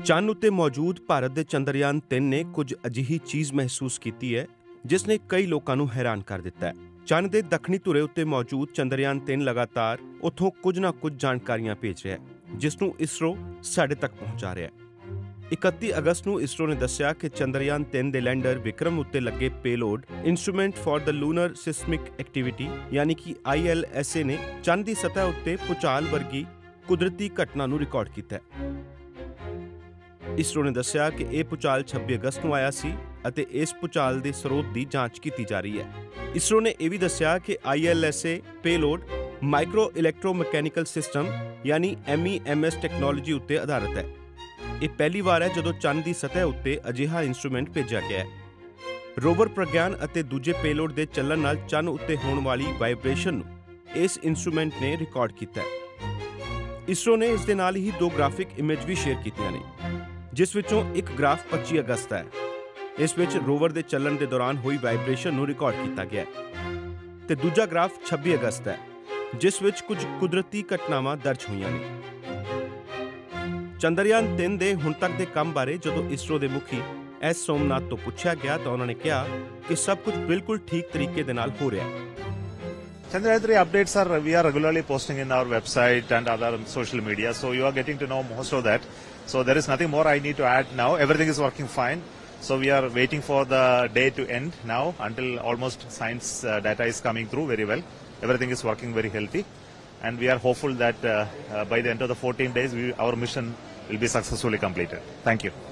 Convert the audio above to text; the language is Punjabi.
ਚੰਨ ਉੱਤੇ ਮੌਜੂਦ ਭਾਰਤ ਦੇ ਚੰਦਰਯਾਨ 3 ਨੇ ਕੁਝ ਅਜਿਹੀ ਚੀਜ਼ ਮਹਿਸੂਸ ਕੀਤੀ ਹੈ ਜਿਸ ਨੇ ਕਈ ਲੋਕਾਂ ਨੂੰ ਹੈਰਾਨ ਕਰ ਦਿੱਤਾ ਹੈ। ਚੰਨ ਦੇ ਦੱਖਣੀ ਧੁਰੇ ਉੱਤੇ ਮੌਜੂਦ ਚੰਦਰਯਾਨ 3 ਲਗਾਤਾਰ ਉੱਥੋਂ ਕੁਝ ਨਾ ਕੁਝ ਜਾਣਕਾਰੀਆਂ ਭੇਜ ਰਿਹਾ ਹੈ ਜਿਸ ਨੂੰ ਇਸਰੋ ਸਾਡੇ ਤੱਕ ਪਹੁੰਚਾ ਰਿਹਾ ਹੈ। 31 ਅਗਸਤ ਨੂੰ ਇਸਰੋ ਨੇ ਦੱਸਿਆ ਕਿ ਚੰਦਰਯਾਨ 3 ਦੇ ਲੈਂਡਰ ਵਿਕਰਮ ਉੱਤੇ ਲੱਗੇ payload instrument for the lunar seismic activity ਯਾਨੀ ਕਿ ILSA ਨੇ ਚੰਨ ਦੀ ਸਤਹ ਉੱਤੇ ਭੂਚਾਲ ਵਰਗੀ ਕੁਦਰਤੀ ਘਟਨਾ ਨੂੰ ਰਿਕਾਰਡ ਕੀਤਾ ਹੈ। ਇਸਰੋ ਨੇ ਦੱਸਿਆ ਕਿ ਇਹ ਭੂਚਾਲ 26 ਅਗਸਤ ਨੂੰ ਆਇਆ ਸੀ ਅਤੇ ਇਸ ਭੂਚਾਲ ਦੇ ਸਰੋਤ ਦੀ ਜਾਂਚ ਕੀਤੀ ਜਾ ਰਹੀ ਹੈ। ਇਸਰੋ ਨੇ ਇਹ ਵੀ ਦੱਸਿਆ ਕਿ ILSA payload micro electromechanical system ਯਾਨੀ MEMS ਟੈਕਨੋਲੋਜੀ ਉੱਤੇ ਆਧਾਰਿਤ ਹੈ। ਇਹ ਪਹਿਲੀ ਵਾਰ ਹੈ ਜਦੋਂ ਚੰਨ ਦੀ ਸਤਹ ਉੱਤੇ ਅਜਿਹਾ ਇੰਸਟਰੂਮੈਂਟ ਭੇਜਿਆ ਗਿਆ ਹੈ। ਰੋਵਰ ਪ੍ਰਗਿਆਨ ਅਤੇ ਦੂਜੇ ਪੇਲੋਡ ਦੇ ਚੱਲਣ ਨਾਲ ਚੰਨ ਉੱਤੇ ਹੋਣ ਵਾਲੀ ਵਾਈਬ੍ਰੇਸ਼ਨ ਨੂੰ ਇਸ ਇੰਸਟਰੂਮੈਂਟ ਨੇ ਰਿਕਾਰਡ ਕੀਤਾ ਹੈ। ਇਸਰੋ ਨੇ ਇਸ ਦੇ ਨਾਲ ਹੀ 2 ਗ੍ਰਾਫਿਕ ਇਮੇਜ ਵੀ ਸ਼ੇਅਰ ਕੀਤੀਆਂ ਨੇ, ਜਿਸ ਵਿੱਚੋਂ ਇੱਕ ਗ੍ਰਾਫ 25 ਅਗਸਤ ਦਾ ਹੈ। ਇਸ ਵਿੱਚ ਰੋਵਰ ਦੇ ਚੱਲਣ ਦੇ ਦੌਰਾਨ ਹੋਈ ਵਾਈਬ੍ਰੇਸ਼ਨ ਨੂੰ ਰਿਕਾਰਡ ਕੀਤਾ ਗਿਆ ਹੈ ਤੇ ਦੂਜਾ ਗ੍ਰਾਫ 26 ਅਗਸਤ ਦਾ ਹੈ ਜਿਸ ਵਿੱਚ ਕੁਝ ਕੁਦਰਤੀ ਘਟਨਾਵਾਂ ਦਰਜ ਹੋਈਆਂ ਨੇ। ਚੰਦਰਯਾਨ 3 ਦੇ ਹੁਣ ਤੱਕ ਦੇ ਕੰਮ ਬਾਰੇ ਜਦੋਂ ਇਸਰੋ ਦੇ ਮੁਖੀ S ਸੋਮਨਾਥ ਤੋਂ ਪੁੱਛਿਆ ਗਿਆ ਤਾਂ ਉਹਨਾਂ ਨੇ ਕਿਹਾ ਕਿ ਸਭ ਕੁਝ ਬਿਲਕੁਲ ਠੀਕ ਤਰੀਕੇ ਦੇ ਨਾਲ ਹੋ ਰਿਹਾ ਹੈ। Chandrayaan 3 updates we are regularly posting in our website and other social media, so you are getting to know most of that. So there is nothing more I need to add now. Everything is working fine. So we are waiting for the day to end now until almost science data is coming through very well. Everything is working very healthy, and we are hopeful that by the end of the 14 days our mission will be successfully completed. Thank you.